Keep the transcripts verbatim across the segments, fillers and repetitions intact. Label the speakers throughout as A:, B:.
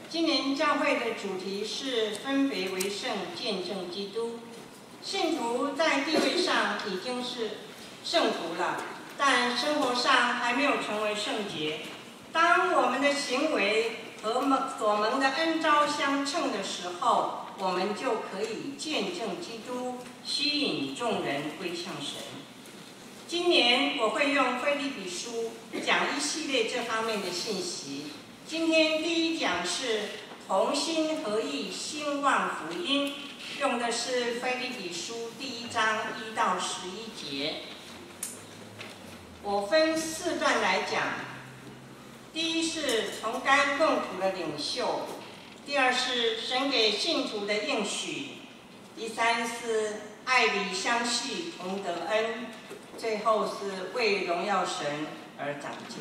A: 今年教会的主题是分别为圣，见证基督。信徒在地位上已经是圣徒了，但生活上还没有成为圣洁。当我们的行为和所蒙的恩召相称的时候，我们就可以见证基督，吸引众人归向神。今年我会用腓立比书讲一系列这方面的信息。今天第一讲是同心合意兴旺福音，用的是腓立比书第一章一到十一节。我分四段来讲。第一是同甘共苦的领袖，第二是神给信徒的应许，第三是爱里相续同得恩，最后是为荣耀神而长进。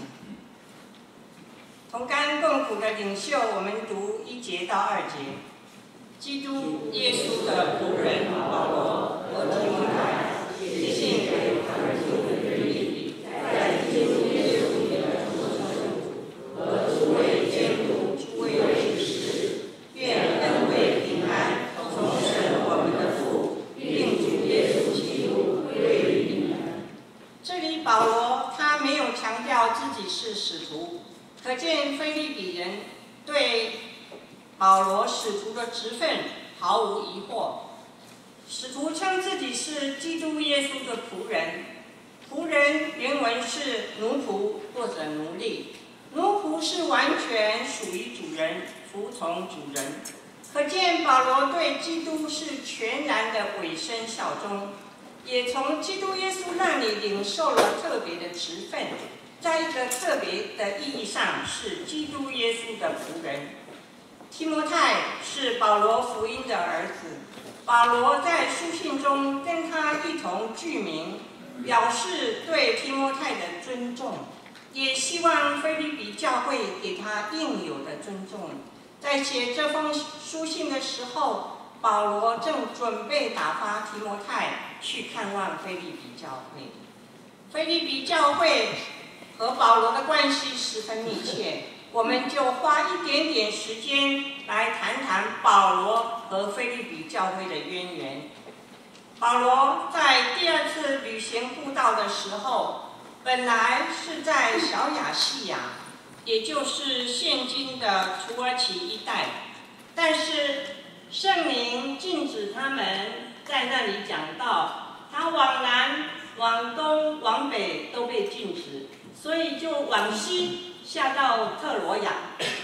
A: 同甘共苦的领袖，我们读一节到二节。基督耶稣的仆人保罗和提摩太，写信给他们主的腓立比，在基督耶稣里的众圣徒和诸位监督、诸位执事，愿恩惠平安从神我们的父，并主耶稣基督归于你们。这里保罗他没有强调自己是使徒。可见腓立比人对保罗使徒的职分毫无疑惑。使徒称自己是基督耶稣的仆人，仆人原文是奴仆或者奴隶，奴仆是完全属于主人，服从主人。可见保罗对基督是全然的委身效忠，也从基督耶稣那里领受了特别的职分。在一个特别的意义上，是基督耶稣的仆人。提摩太是保罗福音的儿子，保罗在书信中跟他一同具名，表示对提摩太的尊重，也希望腓立比教会给他应有的尊重。在写这封书信的时候，保罗正准备打发提摩太去看望腓立比教会。腓立比教会和保罗的关系十分密切，我们就花一点点时间来谈谈保罗和腓立比教会的渊源。保罗在第二次旅行布道的时候，本来是在小亚细亚，也就是现今的土耳其一带，但是圣灵禁止他们在那里讲道，他往南、往东、往北都被禁止。所以就往西下到特罗亚，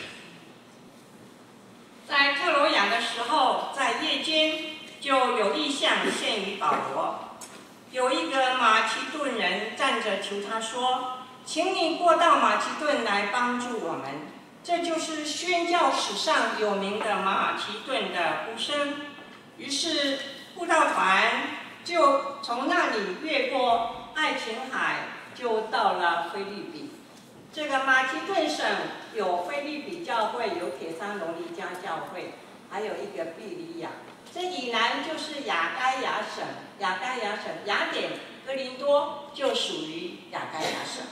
A: 在特罗亚的时候，在夜间就有异象现于保罗，有一个马其顿人站着求他说：“请你过到马其顿来帮助我们。”这就是宣教史上有名的马其顿的呼声。于是布道团就从那里越过爱琴海。就到了腓立比。这个马其顿省有腓立比教会，有铁沙罗尼迦教会，还有一个庇里亚。这以南就是亚该亚省，亚该亚省雅典、哥林多就属于亚该亚省。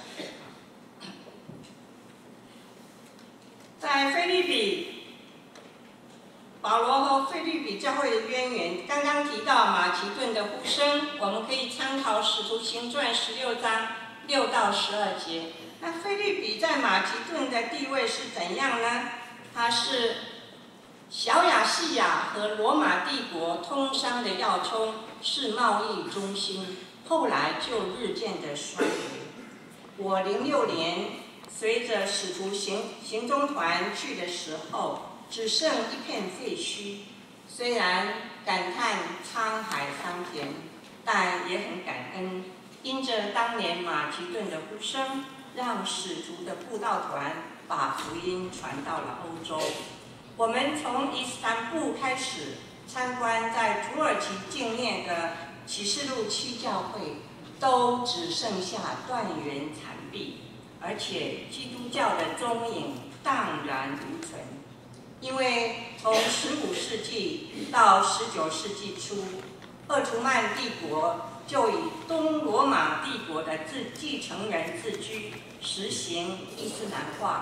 A: 在腓立比，保罗和腓立比教会的渊源，刚刚提到马其顿的呼声，我们可以参考《使徒行传》十六章。六到十二节，那腓立比在马其顿的地位是怎样呢？它是小亚细亚和罗马帝国通商的要冲，是贸易中心，后来就日渐的衰微。我零六年随着使徒行行踪团去的时候，只剩一片废墟。虽然感叹沧海桑田，但也很感恩。因着当年马其顿的呼声，让使徒的布道团把福音传到了欧洲。我们从伊斯坦布开始参观在土耳其境内的启示录七教会，都只剩下断垣残壁，而且基督教的踪影荡然无存。因为从十五世纪到十九世纪初，鄂图曼帝国就以东罗马帝国的自继承人自居，实行伊斯兰化，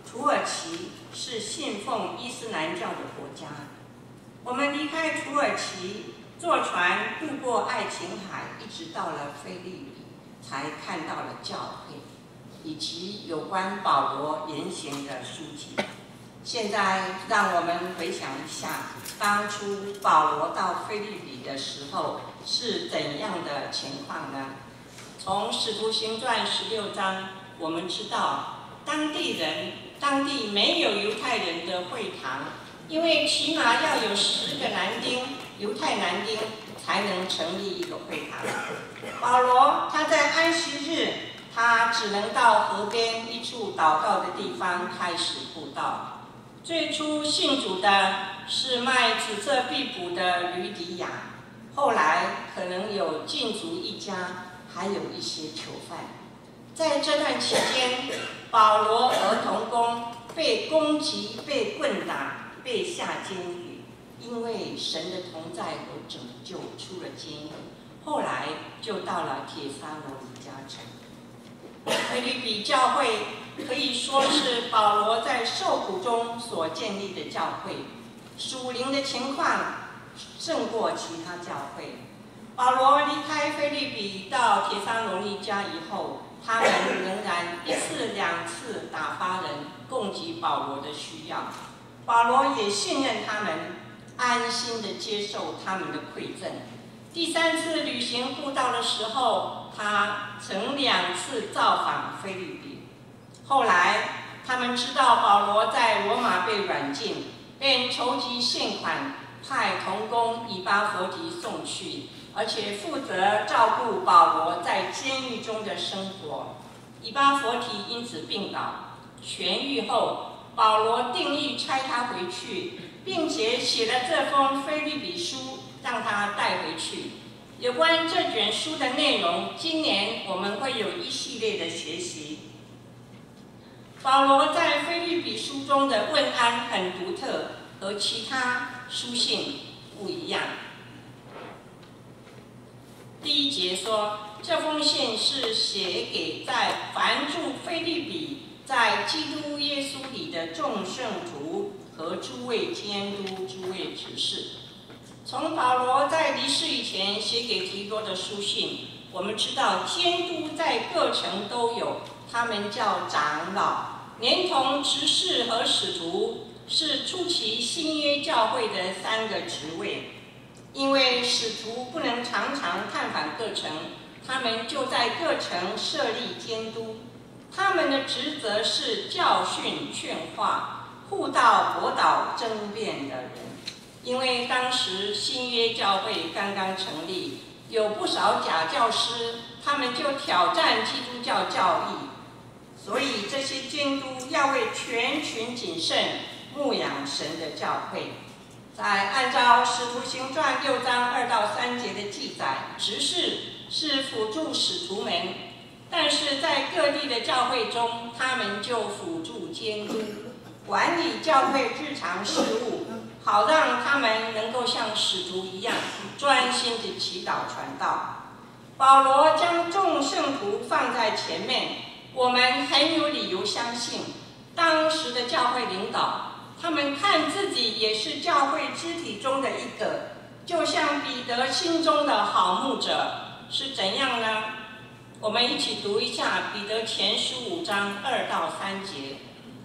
A: 土耳其是信奉伊斯兰教的国家。我们离开土耳其，坐船渡过爱琴海，一直到了菲律宾，才看到了教会，以及有关保罗言行的书籍。现在让我们回想一下，当初保罗到菲律宾的时候是怎样的情况呢？从《使徒行传》十六章，我们知道当地人、当地没有犹太人的会堂，因为起码要有十个男丁，犹太男丁才能成立一个会堂。保罗他在安息日，他只能到河边一处祷告的地方开始布道。最初信主的是卖紫色壁布的吕底亚，后来可能有禁足一家，还有一些囚犯。在这段期间，保罗儿童工被攻击、被棍打、被下监狱，因为神的同在和拯救出了监狱。后来就到了帖撒罗尼迦城。菲律比教会可以说是保罗在受苦中所建立的教会，属灵的情况胜过其他教会。保罗离开菲律比到帖撒罗尼迦以后，他们仍然一次两次打发人供给保罗的需要。保罗也信任他们，安心地接受他们的馈赠。第三次旅行布道的时候，他曾两次造访菲律宾。后来他们知道保罗在罗马被软禁，便筹集现款，派同工以巴弗提送去，而且负责照顾保罗在监狱中的生活。以巴弗提因此病倒，痊愈后，保罗定义差他回去，并且写了这封腓立比书，让他带回去。有关这卷书的内容，今年我们会有一系列的学习。保罗在腓立比书中的问安很独特，和其他书信不一样。第一节说，这封信是写给在凡住腓立比，在基督耶稣里的众圣徒和诸位监督、诸位执事。从保罗在离世以前写给提多的书信，我们知道监督在各城都有，他们叫长老，连同执事和使徒，是初期新约教会的三个职位。因为使徒不能常常探访各城，他们就在各城设立监督。他们的职责是教训、劝化、护道、驳倒争辩的人。因为当时新约教会刚刚成立，有不少假教师，他们就挑战基督教教义，所以这些监督要为全群谨慎牧养神的教会。在按照《使徒行传》六章二到三节的记载，执事是辅助使徒们，但是在各地的教会中，他们就辅助监督，管理教会日常事务，好让他们能够像使徒一样专心地祈祷传道。保罗将众圣徒放在前面，我们很有理由相信，当时的教会领导，他们看自己也是教会肢体中的一个，就像彼得心中的好牧者是怎样呢？我们一起读一下彼得前书五章二到三节。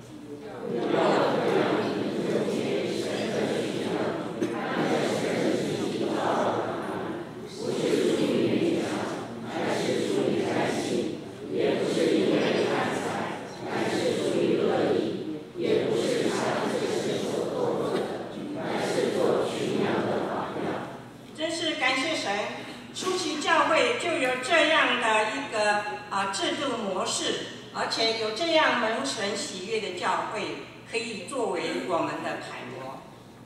A: 制度模式，而且有这样蒙神喜悦的教会，可以作为我们的楷模。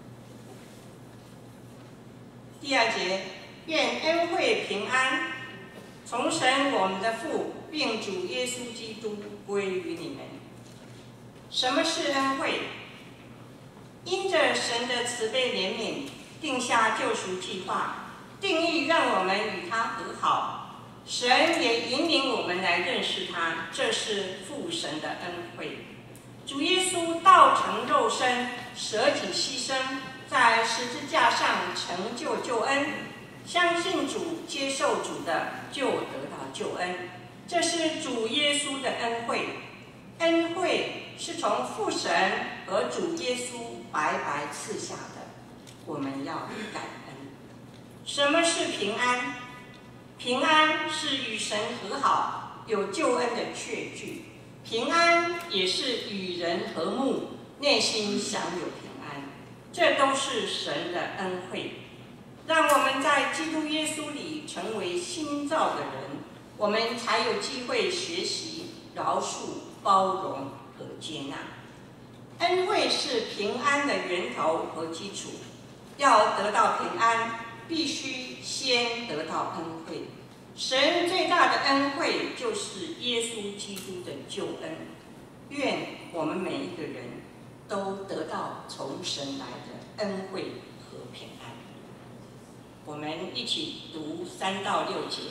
A: 第二节，愿恩惠平安从神我们的父，并主耶稣基督归于你们。什么是恩惠？因着神的慈悲怜悯，定下救赎计划，定义让我们与他和好。神也引领我们来认识他，这是父神的恩惠。 主耶稣道成肉身，舍己牺牲，在十字架上成就救恩。相信主、接受主的，就得到救恩。这是主耶稣的恩惠。恩惠是从父神和主耶稣白白赐下的，我们要感恩。什么是平安？平安是与神和好，有救恩的确据。平安也是与人和睦，内心享有平安，这都是神的恩惠。让我们在基督耶稣里成为新造的人，我们才有机会学习饶恕、包容和接纳。恩惠是平安的源头和基础。要得到平安，必须先得到恩惠。神最大的恩惠就是耶稣基督的救恩。愿我们每一个人都得到从神来的恩惠和平安。我们一起读三到六节。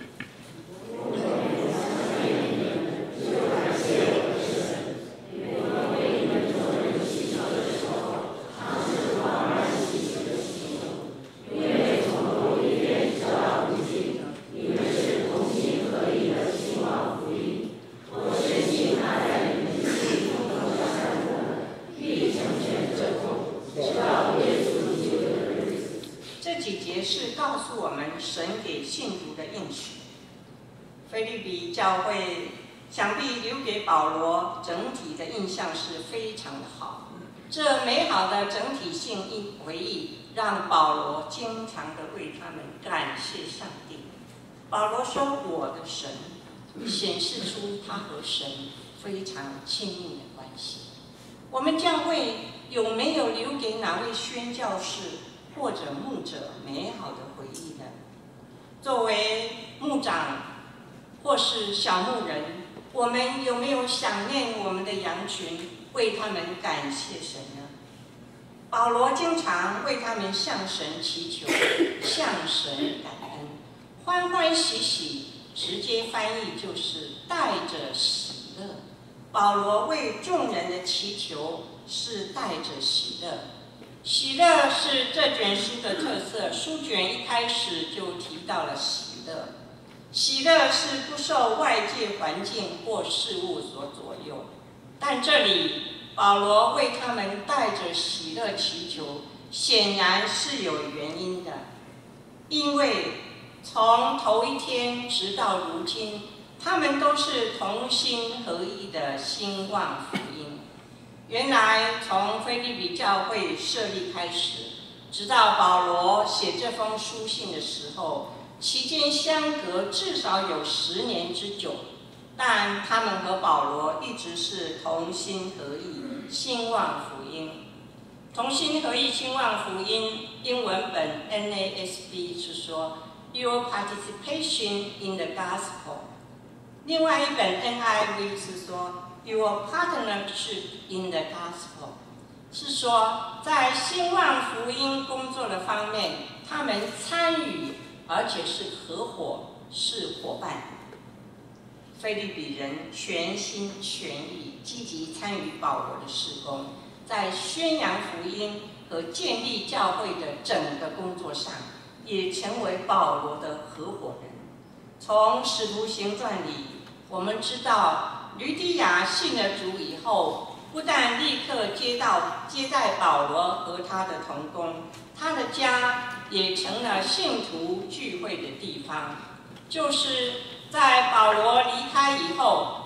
A: 是告诉我们神给信徒的应许。腓立比教会想必留给保罗整体的印象是非常的好。这美好的整体性回忆让保罗经常的为他们感谢上帝。保罗说：“我的神”，显示出他和神非常亲密的关系。我们教会有没有留给哪位宣教士或者牧者美好的回忆呢？作为牧长或是小牧人，我们有没有想念我们的羊群，为他们感谢神呢？保罗经常为他们向神祈求，向神感恩，欢欢喜喜，直接翻译就是带着喜乐。保罗为众人的祈求是带着喜乐。喜乐是这卷书的特色，书卷一开始就提到了喜乐。喜乐是不受外界环境或事物所左右，但这里保罗为他们带着喜乐祈求，显然是有原因的。因为从头一天直到如今，他们都是同心合意的兴旺福音。原来从腓立比教会设立开始，直到保罗写这封书信的时候，期间相隔至少有十年之久，但他们和保罗一直是同心合意兴旺福音。同心合意兴旺福音英文本 N A S B 是说 Your participation in the gospel， 另外一本 N I V 是说Your partnership in the gospel， 是说在兴旺福音工作的方面，他们参与，而且是合伙，是伙伴。腓立比人全心全意、积极参与保罗的事工，在宣扬福音和建立教会的整个工作上，也成为保罗的合伙人。从使徒行传里，我们知道吕底亚信了主以后，不但立刻接到接待保罗和他的同工，他的家也成了信徒聚会的地方。就是在保罗离开以后，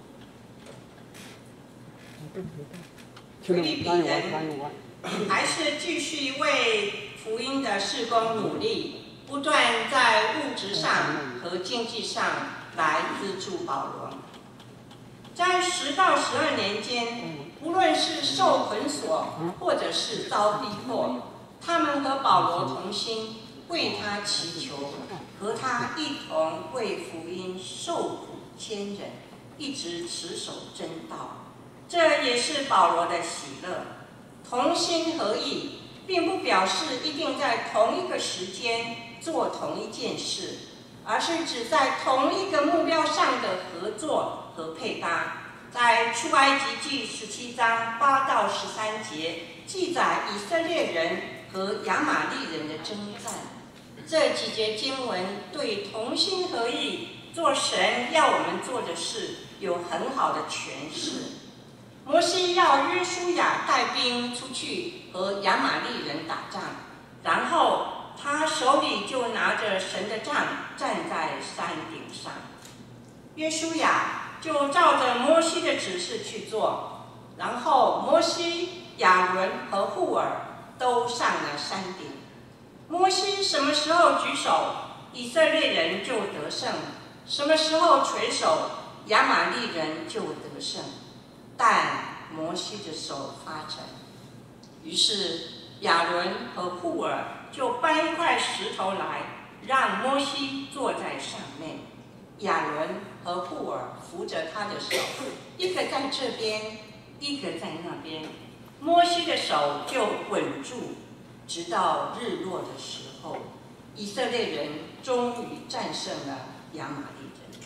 A: 腓立比人还是继续为福音的事工努力，不断在物质上和经济上来资助保罗。在十到十二年间，无论是受捆锁，或者是遭逼迫，他们和保罗同心，为他祈求，和他一同为福音受苦坚忍，一直持守真道。这也是保罗的喜乐。同心合意，并不表示一定在同一个时间做同一件事，而是指在同一个目标上的合作和配搭。 在出埃及记十七章八到十三节记载以色列人和亚玛力人的征战。这几节经文对同心合意做神要我们做的事有很好的诠释。摩西要约书亚带兵出去和亚玛力人打仗，然后他手里就拿着神的杖站在山顶上。约书亚就照着摩西的指示去做，然后摩西、亚伦和户尔都上了山顶。摩西什么时候举手，以色列人就得胜；什么时候垂手，亚玛力人就得胜。但摩西的手发沉，于是亚伦和户尔就搬一块石头来，让摩西坐在上面。亚伦和户尔扶着他的手，一个在这边，一个在那边。摩西的手就稳住，直到日落的时候，以色列人终于战胜了亚玛力人。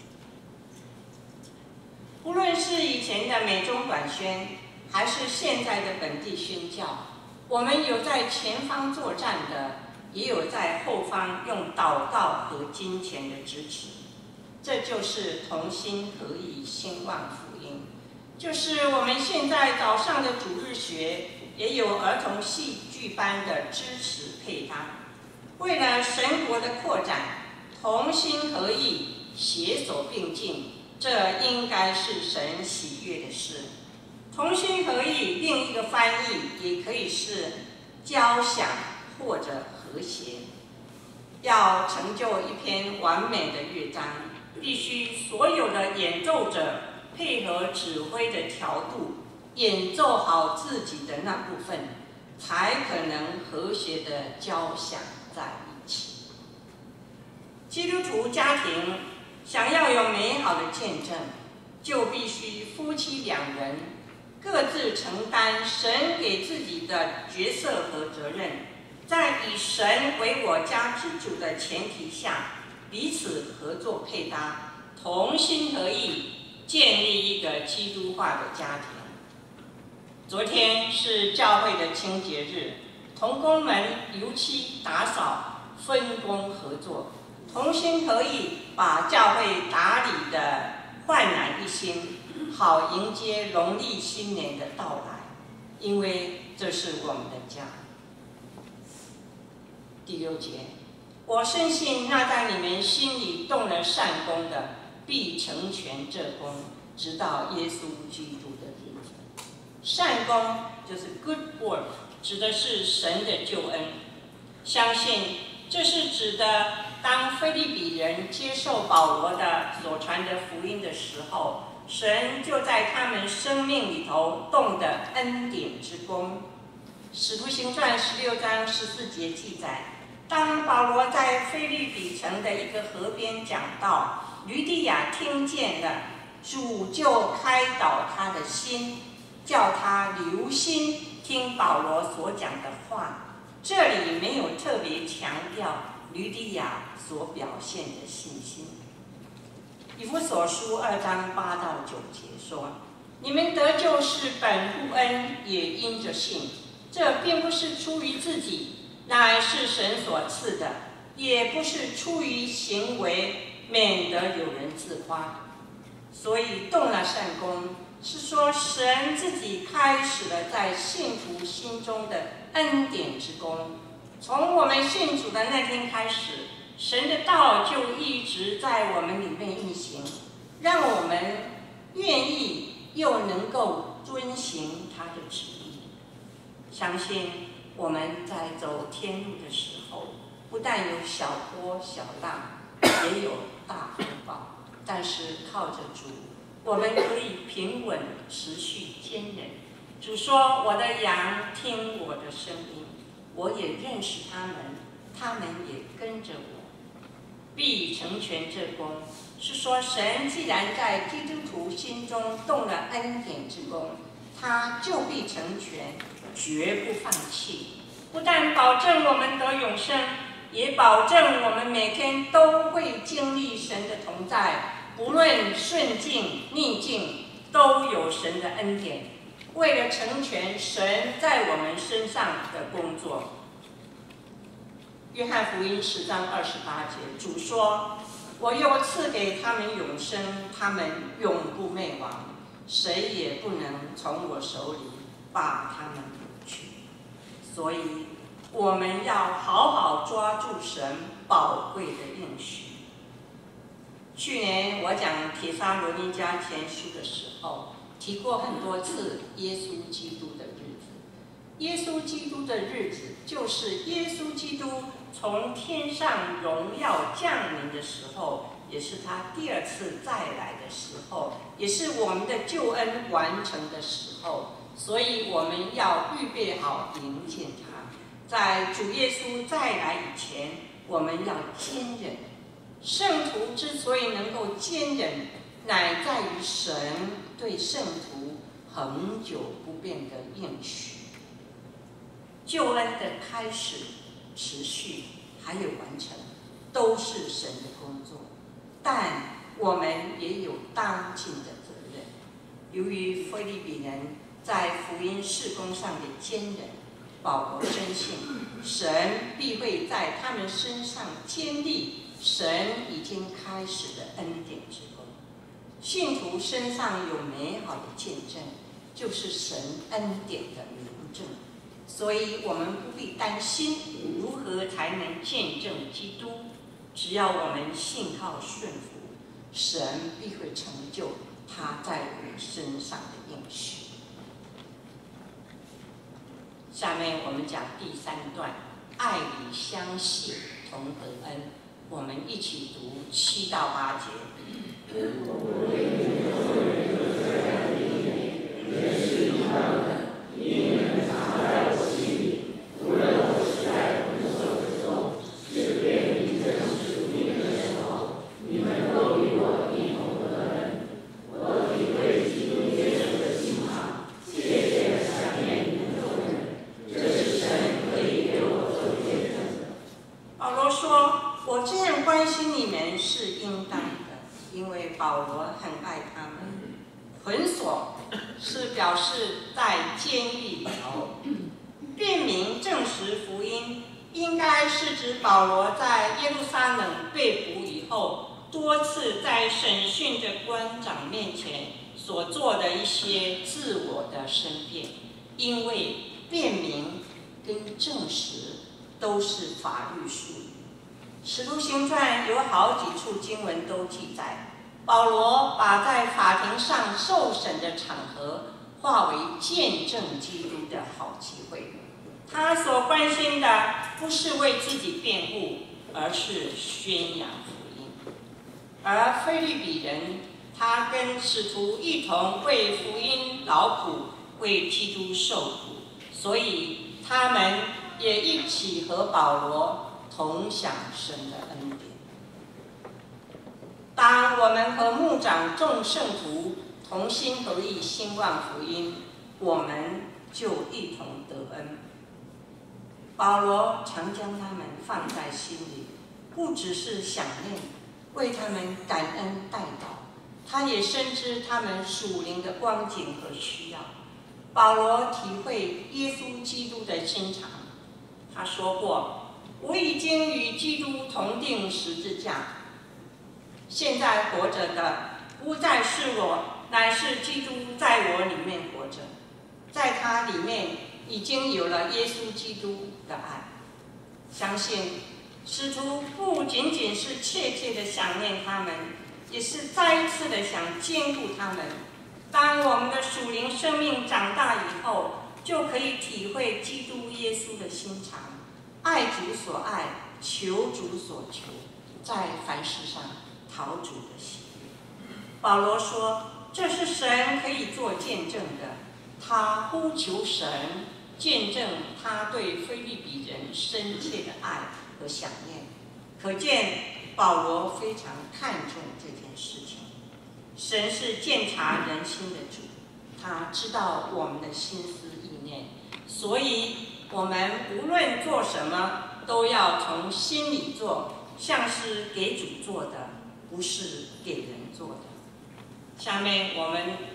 A: 无论是以前的美中短宣，还是现在的本地宣教，我们有在前方作战的，也有在后方用祷告和金钱的支持。这就是同心合意兴旺福音。就是我们现在早上的主日学也有儿童戏剧班的支持配搭。为了神国的扩展，同心合意，携手并进，这应该是神喜悦的事。同心合意，另一个翻译也可以是交响或者和谐。要成就一篇完美的乐章，必须所有的演奏者配合指挥的调度，演奏好自己的那部分，才可能和谐的交响在一起。基督徒家庭想要有美好的见证，就必须夫妻两人各自承担神给自己的角色和责任，在以神为我家之主的前提下，彼此合作配搭，同心合意，建立一个基督化的家庭。昨天是教会的清洁日，同工们油漆、打扫，分工合作，同心合意，把教会打理得焕然一新，好迎接农历新年的到来，因为这是我们的家。第六节，我深信那在你们心里动了善功的，必成全这功，直到耶稣基督的日子。善功就是 good work， 指的是神的救恩。相信这是指的，当腓立比人接受保罗的所传的福音的时候，神就在他们生命里头动的恩典之功。使徒行传十六章十四节记载，当保罗在腓立比城的一个河边讲道，吕底亚听见了，主就开导他的心，叫他留心听保罗所讲的话。这里没有特别强调吕底亚所表现的信心。以弗所书二章八到九节说：“你们得救是本乎恩，也因着信。这并不是出于自己，乃是神所赐的；也不是出于行为，免得有人自夸。”所以动了善功，是说神自己开始了在信徒心中的恩典之功。从我们信主的那天开始，神的道就一直在我们里面运行，让我们愿意又能够遵行他的旨意。相信我们在走天路的时候，不但有小波小浪，也有大风暴，但是靠着主，我们可以平稳持续坚忍。主说：“我的羊听我的声音，我也认识他们，他们也跟着我，必成全这功。”是说神既然在基督徒心中动了恩典之功，他就必成全，绝不放弃。不但保证我们得永生，也保证我们每天都会经历神的同在，不论顺境逆境， 都有神的恩典，为了成全神在我们身上的工作。约翰福音十章二十八节，主说：“我又赐给他们永生，他们永不灭亡，谁也不能从我手里把他们夺去。”所以，我们要好好抓住神宝贵的应许。去年我讲帖撒罗尼迦前书的时候，提过很多次耶稣基督的日子。耶稣基督的日子，就是耶稣基督从天上荣耀降临的时候，也是他第二次再来的时候，也是我们的救恩完成的时候。所以我们要预备好迎接他。在主耶稣再来以前，我们要坚忍。圣徒之所以能够坚忍，乃在于神对圣徒恒久不变的应许。救恩的开始、持续还有完成，都是神的工作，但我们也有当尽的责任。由于腓立比人在福音事工上的坚忍，保罗深信神必会在他们身上坚立神已经开始的恩典之功。信徒身上有美好的见证，就是神恩典的明证。所以我们不必担心如何才能见证基督，只要我们信靠顺服，神必会成就他在我们身上的应许。下面我们讲第三段，爱里相系，同得恩。我们一起读七到八节。保罗很爱他们，捆锁是表示在监狱里头。辨明证实福音，应该是指保罗在耶路撒冷被捕以后，多次在审讯的官长面前所做的一些自我的申辩。因为辨明跟证实都是法律术语。使徒行传有好几处经文都记载，保罗把在法庭上受审的场合化为见证基督的好机会。他所关心的不是为自己辩护，而是宣扬福音。而腓立比人，他跟使徒一同为福音劳苦，为基督受苦，所以他们也一起和保罗同享神的恩典。当我们和牧长众圣徒同心合意兴旺福音，我们就一同得恩。保罗常将他们放在心里，不只是想念，为他们感恩代祷，他也深知他们属灵的光景和需要。保罗体会耶稣基督的心肠，他说过：“我已经与基督同定十字架，现在活着的不再是我，乃是基督在我里面活着，在他里面已经有了耶稣基督的爱。”相信使徒不仅仅是切切的想念他们，也是再一次的想兼顾他们。当我们的属灵生命长大以后，就可以体会基督耶稣的心肠，爱主所爱，求主所求，在凡事上讨主的喜悦。保罗说，这是神可以做见证的，他呼求神见证他对腓立比人深切的爱和想念，可见保罗非常看重这件事情。神是鉴察人心的主，他知道我们的心思意念，所以我们无论做什么，都要从心里做，像是给主做的，不是给人做的。下面我们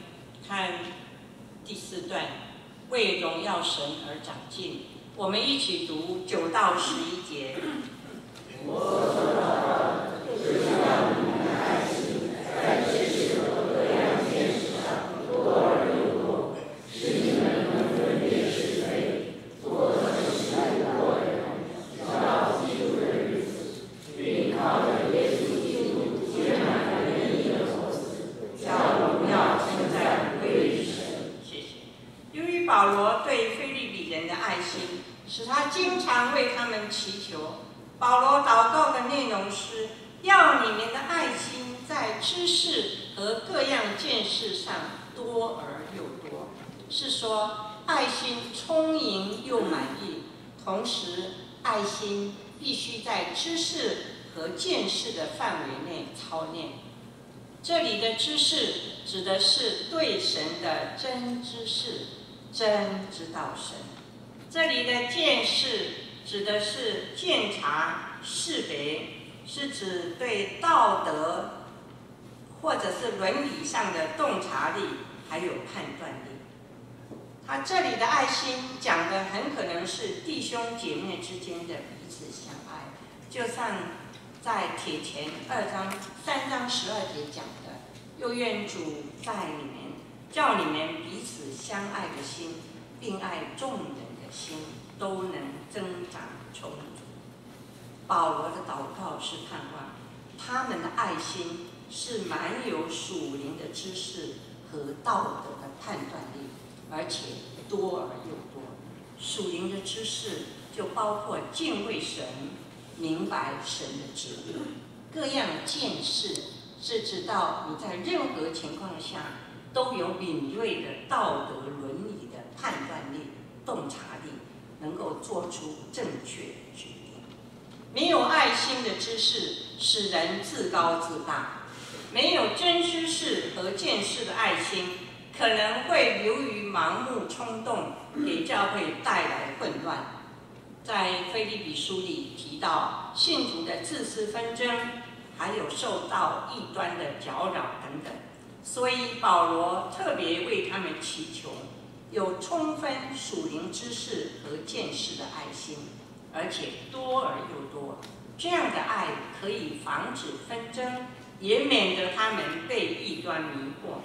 A: 看第四段，为荣耀神而长进。我们一起读九到十一节。我所祷告，就是要你们的爱心在知识和各样见识上多而又多，使你们能分辨是非，做诚实过人，直到基督的日子，并靠着耶稣基督结满了仁义的果子，叫荣耀称赞归于神。谢谢。由于保罗对腓利比人的爱心，使他经常为他们祈求。保罗祷告的内容是要你们的爱心在知识和各样见识上多而又多，是说爱心充盈又满意，同时爱心必须在知识和见识的范围内操练。这里的知识指的是对神的真知识，真知道神。这里的见识指的是鉴察、识别，是指对道德或者是伦理上的洞察力，还有判断力。他这里的爱心讲的很可能是弟兄姐妹之间的彼此相爱，就像在帖前二章三章十二节讲的，又愿主在你们，叫你们彼此相爱的心，并爱众人的心，都能增长充足。保罗的祷告是盼望他们的爱心是满有属灵的知识和道德的判断力，而且多而又多。属灵的知识就包括敬畏神、明白神的旨意。各样见识是指到你在任何情况下都有敏锐的道德伦理的判断力、洞察力，能够做出正确的决定。没有爱心的知识使人自高自大，没有真知识和见识的爱心，可能会流于盲目冲动，给教会带来混乱。在腓立比书里提到信徒的自私纷争，还有受到异端的搅扰等等，所以保罗特别为他们祈求有充分属灵知识和见识的爱心，而且多而又多。这样的爱可以防止纷争，也免得他们被异端迷惑。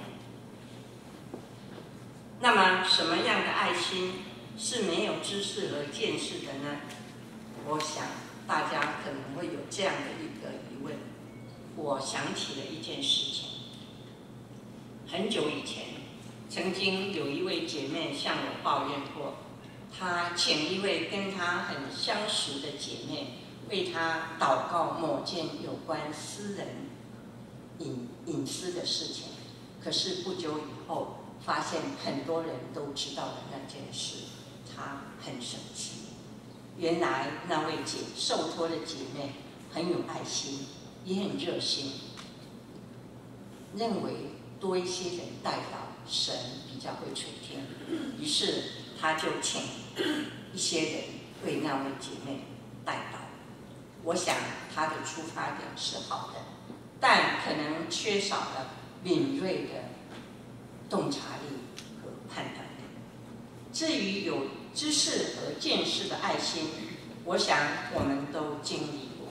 A: 那么，什么样的爱心是没有知识和见识的呢？我想大家可能会有这样的一个疑问。我想起了一件事情。很久以前，曾经有一位姐妹向我抱怨过，她请一位跟她很相识的姐妹为她祷告某件有关私人隐隐私的事情。可是不久以后，发现很多人都知道了那件事，她很生气。原来那位姐受托的姐妹很有爱心，也很热心，认为多一些人带到，神比较会垂听。于是她就请一些人为那位姐妹带到。我想她的出发点是好的，但可能缺少了敏锐的洞察力和判断力。至于有知识和见识的爱心，我想我们都经历过。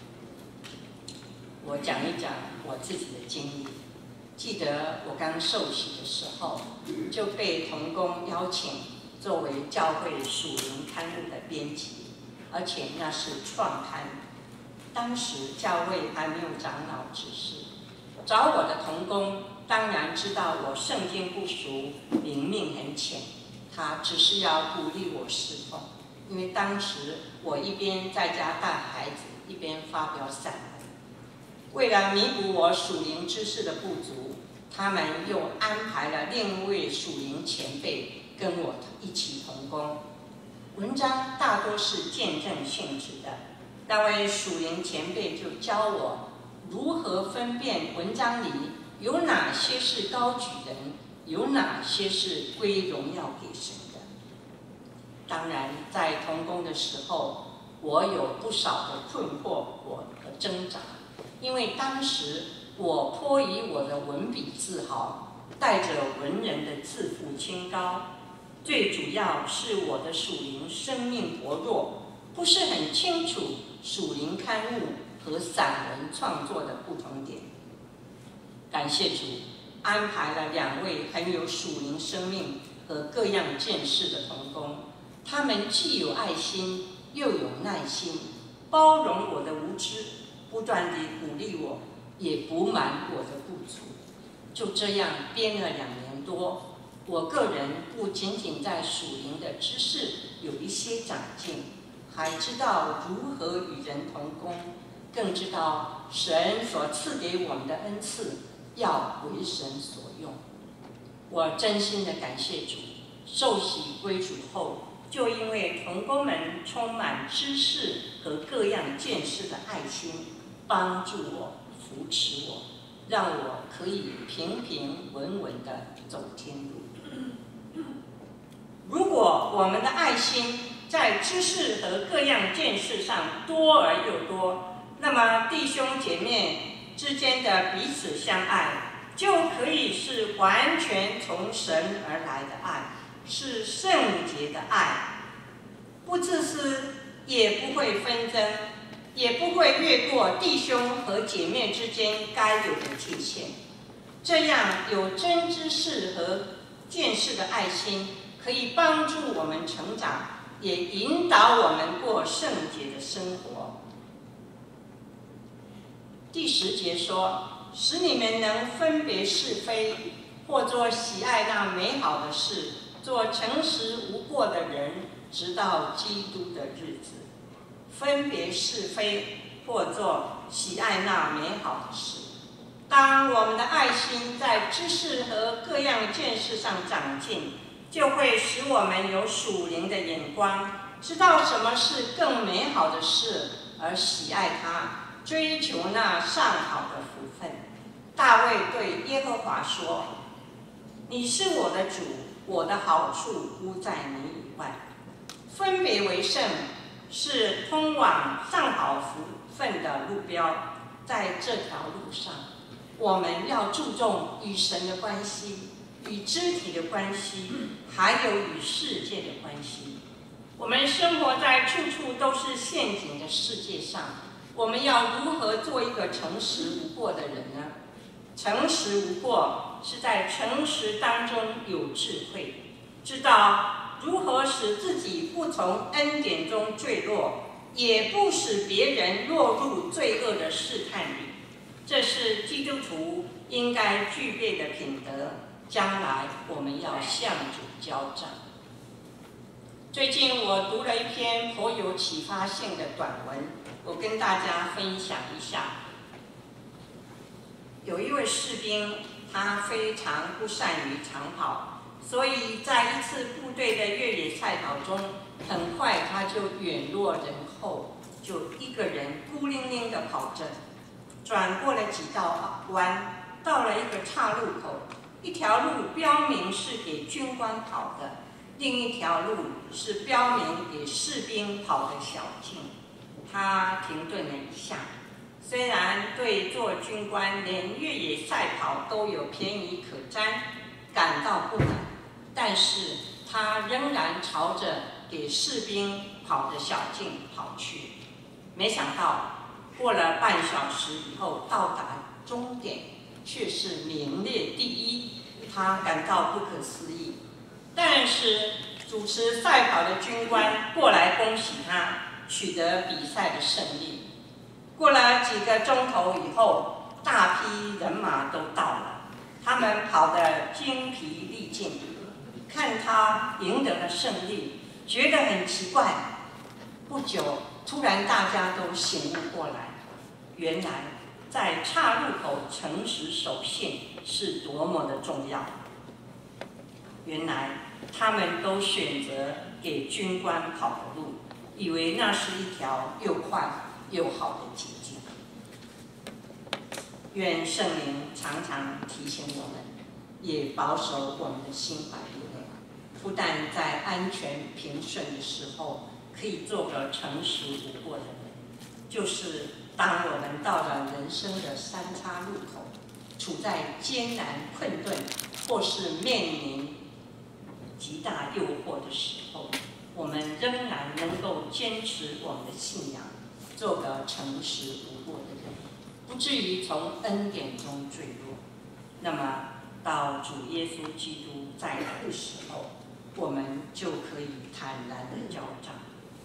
A: 我讲一讲我自己的经历。记得我刚受洗的时候，就被同工邀请作为教会属灵刊物的编辑，而且那是创刊。当时教会还没有长老指示，找我的同工当然知道我圣经不熟，灵命很浅，他只是要鼓励我侍奉，因为当时我一边在家带孩子，一边发表散文。为了弥补我属灵知识的不足，他们又安排了另一位属灵前辈跟我一起同工。文章大多是见证性质的，那位属灵前辈就教我如何分辨文章里有哪些是高举人，有哪些是归荣耀给神的。当然，在同工的时候，我有不少的困惑和挣扎，因为当时我颇以我的文笔自豪， 带着文人的自负清高，最主要是我的属灵生命薄弱，不是很清楚属灵刊物和散文创作的不同点。感谢主，安排了两位很有属灵生命和各样见识的同工，他们既有爱心，又有耐心，包容我的无知，不断地鼓励我，也补满我的不足。就这样编了两年多，我个人不仅仅在属灵的知识有一些长进，还知道如何与人同工，更知道神所赐给我们的恩赐要为神所用。我真心的感谢主，受洗归主后，就因为同工们充满知识和各样见识的爱心，帮助我、扶持我，让我可以平平稳稳地走天路。如果我们的爱心在知识和各样见识上多而又多，那么弟兄姐妹之间的彼此相爱，就可以是完全从神而来的爱，是圣洁的爱，不自私，也不会纷争，也不会越过弟兄和姐妹之间该有的界限。这样有真知识和见识的爱心，可以帮助我们成长，也引导我们过圣洁的生活。第十节说，使你们能分别是非，或做喜爱那美好的事，做诚实无过的人，直到基督的日子。分别是非，或做喜爱那美好的事。当我们的爱心在知识和各样见识上长进，就会使我们有属灵的眼光，知道什么是更美好的事，而喜爱它，追求那上好的福分。大卫对耶和华说：“你是我的主，我的好处不在你以外。”分别为圣是通往上好福分的路标。在这条路上，我们要注重与神的关系，与肢体的关系，还有与世界的关系。我们生活在处处都是陷阱的世界上，我们要如何做一个诚实无过的人呢？诚实无过是在诚实当中有智慧，知道如何使自己不从恩典中坠落，也不使别人落入罪恶的试探里。这是基督徒应该具备的品德，将来我们要向主交账。最近我读了一篇颇有启发性的短文，我跟大家分享一下。有一位士兵，他非常不善于长跑，所以在一次部队的越野赛跑中，很快他就远落人后，就一个人孤零零地跑着，转过了几道弯，到了一个岔路口，一条路标明是给军官跑的，另一条路是标明给士兵跑的小径。他停顿了一下，虽然对做军官连越野赛跑都有便宜可占，感到不满，但是他仍然朝着给士兵跑的小径跑去。没想到过了半小时以后，到达终点却是名列第一，他感到不可思议。但是主持赛跑的军官过来恭喜他取得比赛的胜利。过了几个钟头以后，大批人马都到了，他们跑得精疲力尽，看他赢得了胜利，觉得很奇怪。不久，突然大家都醒悟过来，原来在岔路口诚实守信是多么的重要。原来他们都选择给军官跑的路，以为那是一条又快又好的捷径。愿圣灵常常提醒我们，也保守我们的心怀不内，不但在安全平顺的时候可以做个诚实无过的人，就是当我们到了人生的三叉路口，处在艰难困顿、 或是面临极大诱惑的时候，我们仍然能够坚持我们的信仰，做个诚实无过的人，不至于从恩典中坠落。那么，到主耶稣基督再来的时候，我们就可以坦然的交账。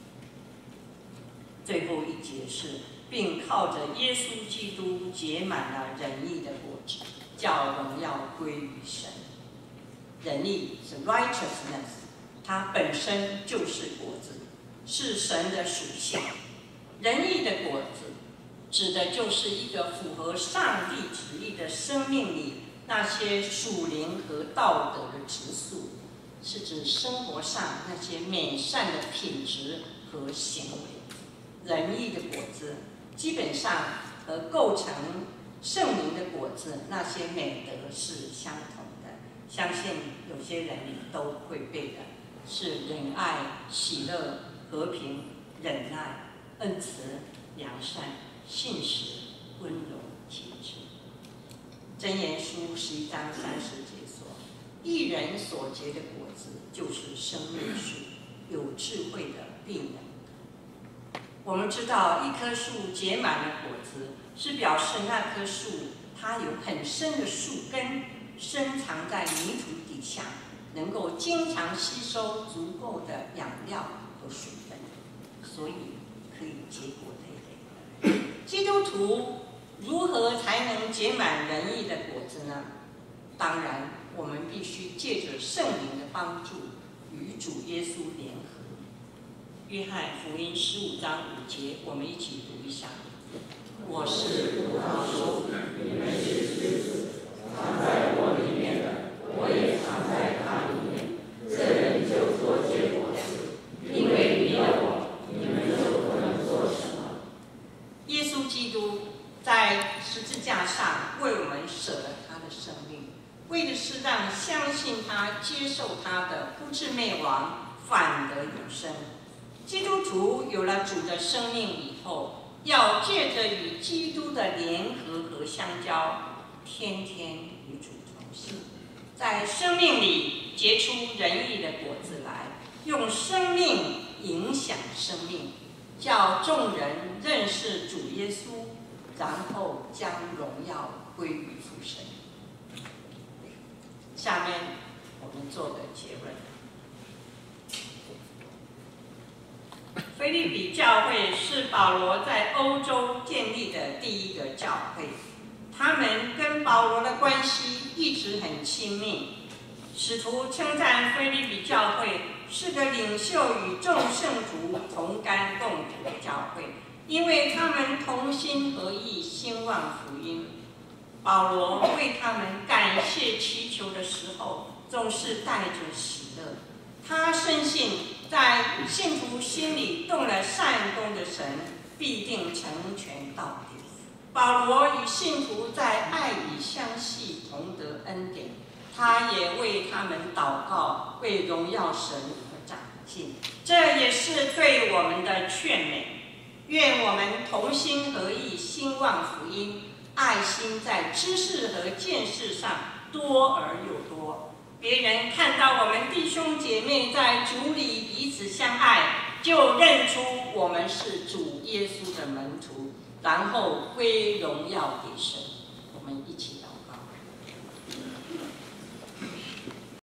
A: 最后一节是，并靠着耶稣基督结满了仁义的果子，叫荣耀归于神。仁义是 righteousness， 它本身就是果子，是神的属性。仁义的果子指的就是一个符合上帝旨意的生命里那些属灵和道德的质素，是指生活上那些美善的品质和行为。仁义的果子基本上和构成圣灵的果子那些美德是相同的，相信有些人都会背的，是仁爱、喜乐、和平、忍耐、恩慈、良善、信实、温柔、体质。箴言书十一章三十节说：“义人所结的果子就是生命树，有智慧的必能。”我们知道，一棵树结满了果子，是表示那棵树它有很深的树根，深藏在泥土底下，能够经常吸收足够的养料和水分，所以可以结果累累。基督徒如何才能结满仁义的果子呢？当然，我们必须借着圣灵的帮助，与主耶稣联合。约翰福音十五章五节，我们一起读一下。我是葡萄树，你们是枝子，藏在我里面的，我也藏在他里面。这人就多结果子，因为离了我，你们就不能做什么。耶稣基督在十字架上为我们舍了他的生命，为的是让相信他、接受他的不至灭亡，反得永生。基督徒有了主的生命以后，要借着与基督的联合和相交，天天与主同行，在生命里结出仁义的果子来，用生命影响生命，叫众人认识主耶稣，然后将荣耀归于父神。下面我们做个结论。腓立比教会是保罗在欧洲建立的第一个教会，他们跟保罗的关系一直很亲密。使徒称赞腓立比教会是个领袖与众圣徒同甘共苦的教会，因为他们同心合意兴旺福音。保罗为他们感谢祈求的时候，总是带着喜乐。他深信，在信徒心里动了善功的神，必定成全到底。保罗与信徒在爱里相系，同得恩典。他也为他们祷告，为荣耀神而长进。这也是对我们的劝勉。愿我们同心合意，兴旺福音，爱心在知识和见识上多而又多。别人看到我们弟兄姐妹在主里彼此相爱，就认出我们是主耶稣的门徒，然后归荣耀给神。我们一起祷告。